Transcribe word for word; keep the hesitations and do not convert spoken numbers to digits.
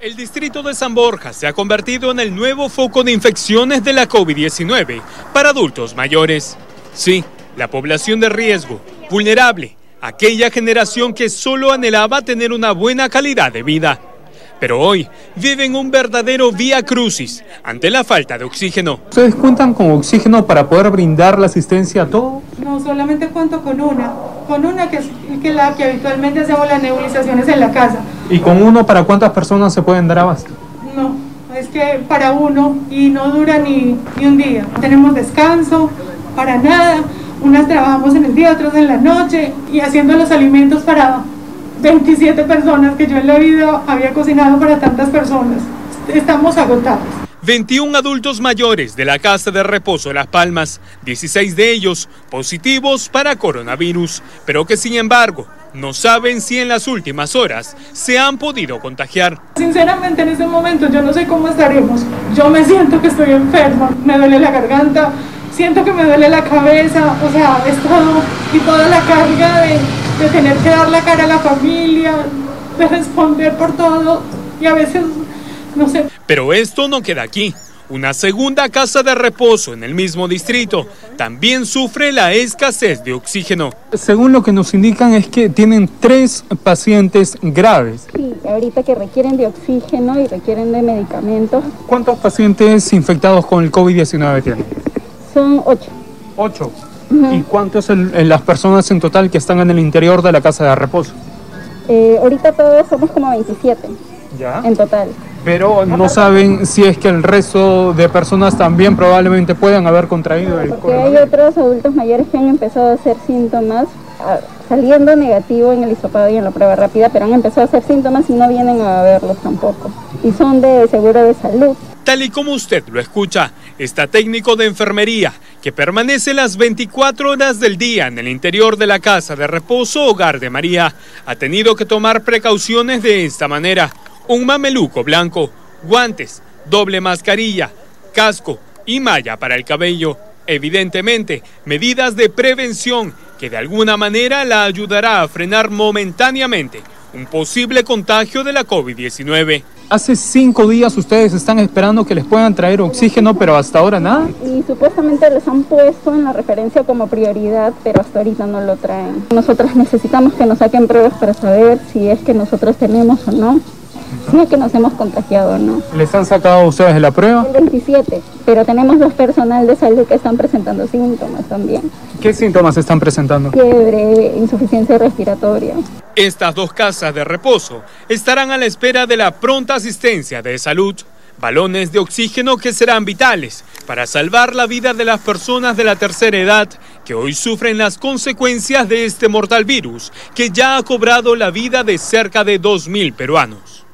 El distrito de San Borja se ha convertido en el nuevo foco de infecciones de la COVID diecinueve para adultos mayores. Sí, la población de riesgo, vulnerable, aquella generación que solo anhelaba tener una buena calidad de vida. Pero hoy viven un verdadero vía crucis ante la falta de oxígeno. ¿Ustedes cuentan con oxígeno para poder brindar la asistencia a todo? No, solamente cuento con una, con una que es que la que habitualmente hacemos las nebulizaciones en la casa. ¿Y con uno para cuántas personas se pueden dar abasto? No, es que para uno y no dura ni, ni un día. No tenemos descanso, para nada. Unas trabajamos en el día, otras en la noche y haciendo los alimentos para veintisiete personas que yo en la vida había cocinado para tantas personas. Estamos agotados. veintiún adultos mayores de la Casa de Reposo Las Palmas, dieciséis de ellos positivos para coronavirus, pero que sin embargo no saben si en las últimas horas se han podido contagiar. Sinceramente en este momento yo no sé cómo estaremos. Yo me siento que estoy enferma, me duele la garganta, siento que me duele la cabeza, o sea, he estado y toda la carga de, de tener que dar la cara a la familia, de responder por todo y a veces no sé. Pero esto no queda aquí. Una segunda casa de reposo en el mismo distrito también sufre la escasez de oxígeno. Según lo que nos indican es que tienen tres pacientes graves. Sí, ahorita que requieren de oxígeno y requieren de medicamentos. ¿Cuántos pacientes infectados con el COVID diecinueve tienen? Son ocho. Ocho. Uh-huh. ¿Y cuántos son las personas en total que están en el interior de la casa de reposo? Eh, ahorita todos somos como veintisiete. ¿Ya? En total. Pero no saben si es que el resto de personas también probablemente puedan haber contraído el Porque hay otros adultos mayores que han empezado a hacer síntomas, saliendo negativo en el hisopado y en la prueba rápida, pero han empezado a hacer síntomas y no vienen a verlos tampoco. Y son de seguro de salud. Tal y como usted lo escucha, está técnico de enfermería que permanece las veinticuatro horas del día en el interior de la Casa de Reposo Hogar de María. Ha tenido que tomar precauciones de esta manera. Un mameluco blanco, guantes, doble mascarilla, casco y malla para el cabello. Evidentemente, medidas de prevención que de alguna manera la ayudará a frenar momentáneamente un posible contagio de la COVID diecinueve. Hace cinco días ustedes están esperando que les puedan traer oxígeno, pero hasta ahora nada. Y supuestamente les han puesto en la referencia como prioridad, pero hasta ahorita no lo traen. Nosotros necesitamos que nos saquen pruebas para saber si es que nosotros tenemos o no. Si es que nos hemos contagiado o no. ¿Les han sacado ustedes la prueba? El veintisiete, pero tenemos dos personal de salud que están presentando síntomas también. ¿Qué síntomas están presentando? Fiebre, insuficiencia respiratoria. Estas dos casas de reposo estarán a la espera de la pronta asistencia de salud. Balones de oxígeno que serán vitales para salvar la vida de las personas de la tercera edad que hoy sufren las consecuencias de este mortal virus que ya ha cobrado la vida de cerca de dos mil peruanos.